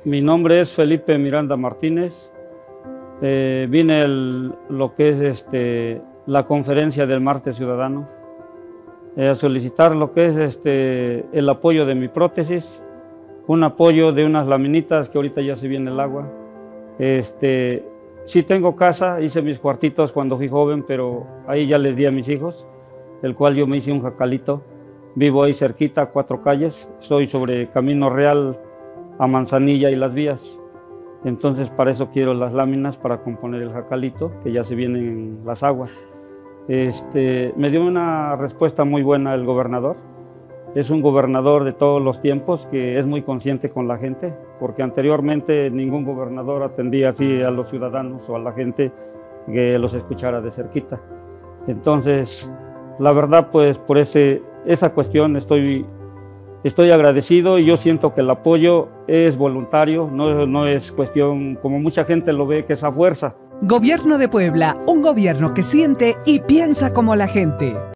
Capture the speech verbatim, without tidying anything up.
Mi nombre es Felipe Miranda Martínez. Eh, vine el, lo que es este, la conferencia del Martes Ciudadano eh, a solicitar lo que es este, el apoyo de mi prótesis, un apoyo de unas laminitas que ahorita ya se viene el agua. Este, sí tengo casa, hice mis cuartitos cuando fui joven, pero ahí ya les di a mis hijos, el cual yo me hice un jacalito. Vivo ahí cerquita, cuatro calles, estoy sobre Camino Real a Manzanilla y Las Vías. Entonces para eso quiero las láminas para componer el jacalito, que ya se vienen las aguas. Este, me dio una respuesta muy buena el gobernador. Es un gobernador de todos los tiempos que es muy consciente con la gente, porque anteriormente ningún gobernador atendía así a los ciudadanos o a la gente que los escuchara de cerquita. Entonces, la verdad, pues por ese, esa cuestión estoy, estoy agradecido, y yo siento que el apoyo es voluntario, no, no es cuestión, como mucha gente lo ve, que es a fuerza. Gobierno de Puebla, un gobierno que siente y piensa como la gente.